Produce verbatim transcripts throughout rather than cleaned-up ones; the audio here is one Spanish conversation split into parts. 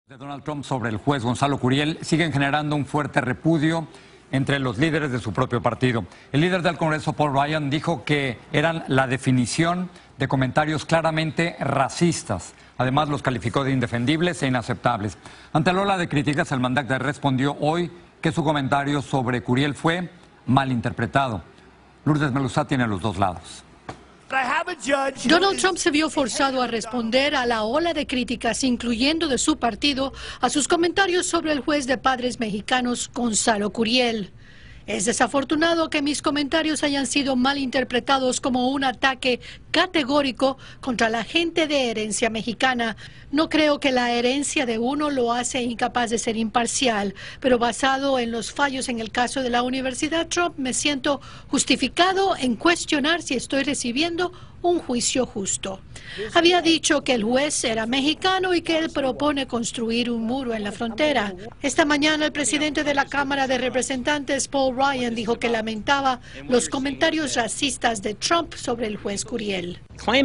De Donald Trump sobre el juez Gonzalo Curiel siguen generando un fuerte repudio entre los líderes de su propio partido. El líder del Congreso, Paul Ryan, dijo que eran la definición de comentarios claramente racistas. Además, los calificó de indefendibles e inaceptables. Ante la ola de críticas, el mandato respondió hoy que su comentario sobre Curiel fue malinterpretado. Lourdes Melusá tiene los dos lados. Donald Trump se vio forzado a responder a la ola de críticas, incluyendo de su partido, a sus comentarios sobre el juez de padres mexicanos Gonzalo Curiel. Es desafortunado que mis comentarios hayan sido malinterpretados como un ataque categórico contra la gente de herencia mexicana. No creo que la herencia de uno lo hace incapaz de ser imparcial, pero basado en los fallos en el caso de la Universidad Trump, me siento justificado en cuestionar si estoy recibiendo un juicio justo. Había dicho que el juez era mexicano y que él propone construir un muro en la frontera. Esta mañana el presidente de la Cámara de Representantes, Paul Ryan, dijo que lamentaba los comentarios racistas de Trump sobre el juez Curiel.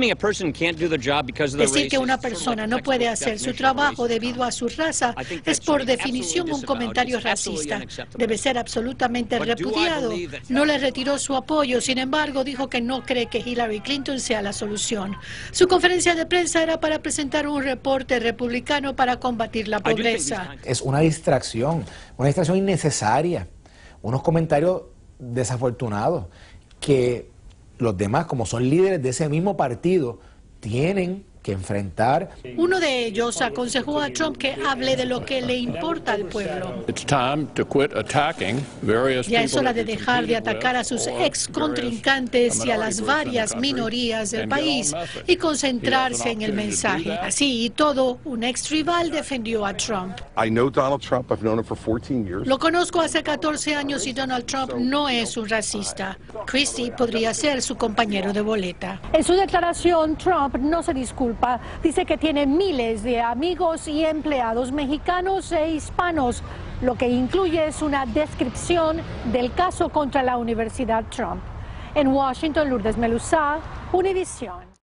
Decir que una persona no puede hacer su trabajo debido a su raza es por definición un comentario racista. Debe ser absolutamente repudiado. No le retiró su apoyo, sin embargo, dijo que no cree que Hillary Clinton sea la solución. Su conferencia de prensa era para presentar un reporte republicano para combatir la pobreza. Es una distracción, una distracción innecesaria, unos comentarios desafortunados que los demás, como son líderes de ese mismo partido, tienen que enfrentar. Uno de ellos aconsejó a Trump que hable de lo que le importa al pueblo. Ya es hora de dejar de atacar a sus ex contrincantes y a las varias minorías del país y concentrarse en el mensaje. Así y todo, un ex rival defendió a Trump. Lo conozco hace catorce años y Donald Trump no es un racista. Christie podría ser su compañero de boleta. En su declaración, Trump no se disculpa. Dice que tiene miles de amigos y empleados mexicanos e hispanos, lo que incluye es una descripción del caso contra la Universidad Trump. En Washington, Lourdes Melusá, Univisión.